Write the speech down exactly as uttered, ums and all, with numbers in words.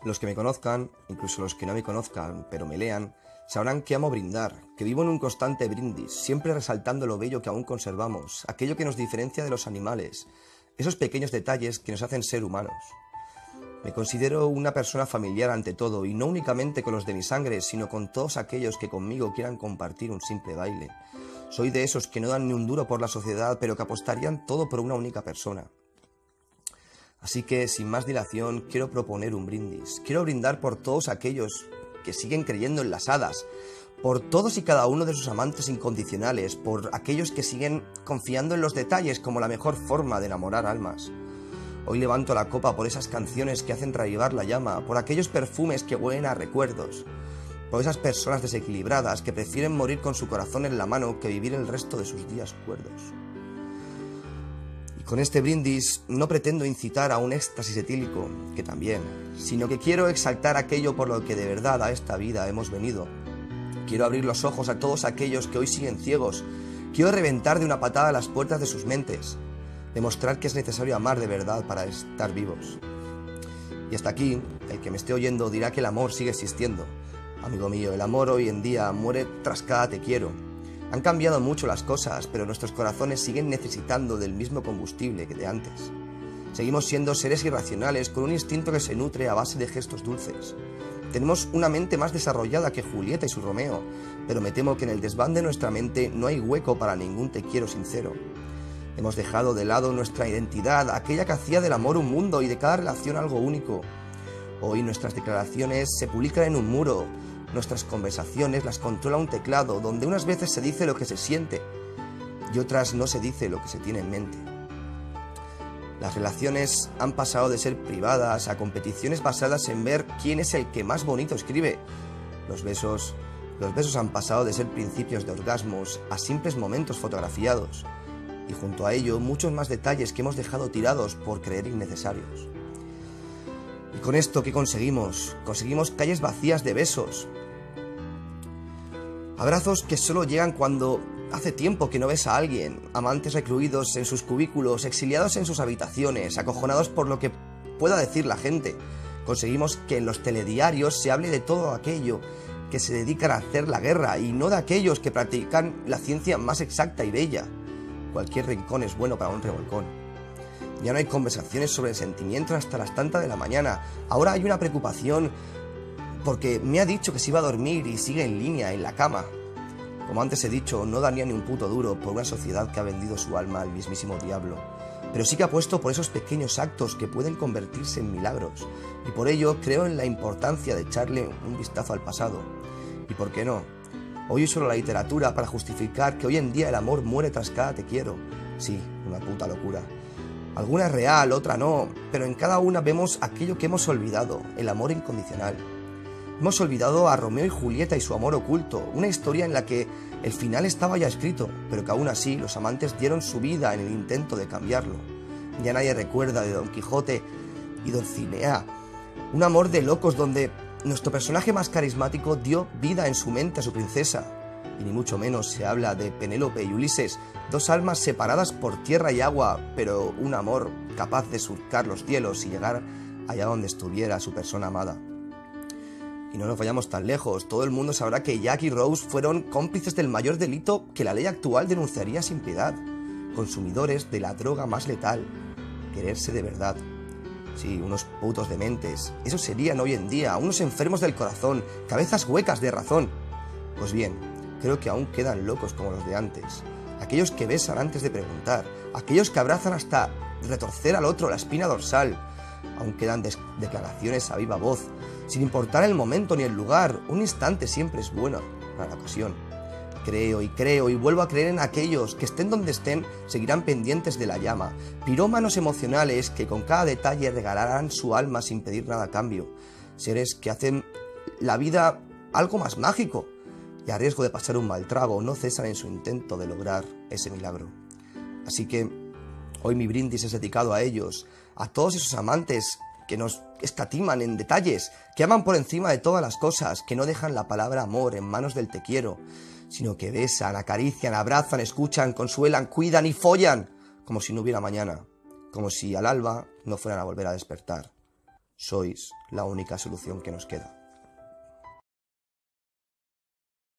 Los que me conozcan, incluso los que no me conozcan, pero me lean, sabrán que amo brindar, que vivo en un constante brindis, siempre resaltando lo bello que aún conservamos, aquello que nos diferencia de los animales, esos pequeños detalles que nos hacen ser humanos. Me considero una persona familiar ante todo, y no únicamente con los de mi sangre, sino con todos aquellos que conmigo quieran compartir un simple baile. Soy de esos que no dan ni un duro por la sociedad, pero que apostarían todo por una única persona. Así que, sin más dilación, quiero proponer un brindis. Quiero brindar por todos aquellos que siguen creyendo en las hadas, por todos y cada uno de sus amantes incondicionales, por aquellos que siguen confiando en los detalles como la mejor forma de enamorar almas. Hoy levanto la copa por esas canciones que hacen reavivar la llama, por aquellos perfumes que huelen a recuerdos, por esas personas desequilibradas que prefieren morir con su corazón en la mano que vivir el resto de sus días cuerdos. Con este brindis no pretendo incitar a un éxtasis etílico, que también, sino que quiero exaltar aquello por lo que de verdad a esta vida hemos venido. Quiero abrir los ojos a todos aquellos que hoy siguen ciegos. Quiero reventar de una patada las puertas de sus mentes. Demostrar que es necesario amar de verdad para estar vivos. Y hasta aquí, el que me esté oyendo dirá que el amor sigue existiendo. Amigo mío, el amor hoy en día muere tras cada te quiero. Han cambiado mucho las cosas, pero nuestros corazones siguen necesitando del mismo combustible que de antes. Seguimos siendo seres irracionales con un instinto que se nutre a base de gestos dulces. Tenemos una mente más desarrollada que Julieta y su Romeo, pero me temo que en el desván de nuestra mente no hay hueco para ningún te quiero sincero. Hemos dejado de lado nuestra identidad, aquella que hacía del amor un mundo y de cada relación algo único. Hoy nuestras declaraciones se publican en un muro. Nuestras conversaciones las controla un teclado, donde unas veces se dice lo que se siente y otras no se dice lo que se tiene en mente. Las relaciones han pasado de ser privadas a competiciones basadas en ver quién es el que más bonito escribe. Los besos, los besos han pasado de ser principios de orgasmos a simples momentos fotografiados, y junto a ello muchos más detalles que hemos dejado tirados por creer innecesarios. Y con esto, ¿qué conseguimos? Conseguimos calles vacías de besos. Abrazos que solo llegan cuando hace tiempo que no ves a alguien. Amantes recluidos en sus cubículos, exiliados en sus habitaciones, acojonados por lo que pueda decir la gente. Conseguimos que en los telediarios se hable de todo aquello que se dedican a hacer la guerra y no de aquellos que practican la ciencia más exacta y bella. Cualquier rincón es bueno para un revolcón. Ya no hay conversaciones sobre sentimientos hasta las tantas de la mañana. Ahora hay una preocupación porque me ha dicho que se iba a dormir y sigue en línea en la cama. Como antes he dicho, no daría ni un puto duro por una sociedad que ha vendido su alma al mismísimo diablo. Pero sí que apuesto por esos pequeños actos que pueden convertirse en milagros. Y por ello creo en la importancia de echarle un vistazo al pasado. ¿Y por qué no? Hoy uso la literatura para justificar que hoy en día el amor muere tras cada te quiero. Sí, una puta locura. Alguna es real, otra no, pero en cada una vemos aquello que hemos olvidado, el amor incondicional. Hemos olvidado a Romeo y Julieta y su amor oculto, una historia en la que el final estaba ya escrito, pero que aún así los amantes dieron su vida en el intento de cambiarlo. Ya nadie recuerda de Don Quijote y Dulcinea, un amor de locos donde nuestro personaje más carismático dio vida en su mente a su princesa. Y ni mucho menos se habla de Penélope y Ulises, dos almas separadas por tierra y agua, pero un amor capaz de surcar los cielos y llegar allá donde estuviera su persona amada. Y no nos vayamos tan lejos, todo el mundo sabrá que Jack y Rose fueron cómplices del mayor delito que la ley actual denunciaría sin piedad, consumidores de la droga más letal, quererse de verdad. Sí, unos putos dementes, esos serían hoy en día, unos enfermos del corazón, cabezas huecas de razón. Pues bien, creo que aún quedan locos como los de antes, aquellos que besan antes de preguntar, aquellos que abrazan hasta retorcer al otro la espina dorsal. Aún quedan declaraciones a viva voz, sin importar el momento ni el lugar, un instante siempre es bueno para la ocasión. Creo y creo y vuelvo a creer en aquellos que estén donde estén, seguirán pendientes de la llama, pirómanos emocionales que con cada detalle regalarán su alma sin pedir nada a cambio, seres que hacen la vida algo más mágico y a riesgo de pasar un mal trago no cesan en su intento de lograr ese milagro. Así que hoy mi brindis es dedicado a ellos, a todos esos amantes que nos escatiman en detalles, que aman por encima de todas las cosas, que no dejan la palabra amor en manos del te quiero, sino que besan, acarician, abrazan, escuchan, consuelan, cuidan y follan, como si no hubiera mañana, como si al alba no fueran a volver a despertar. Sois la única solución que nos queda.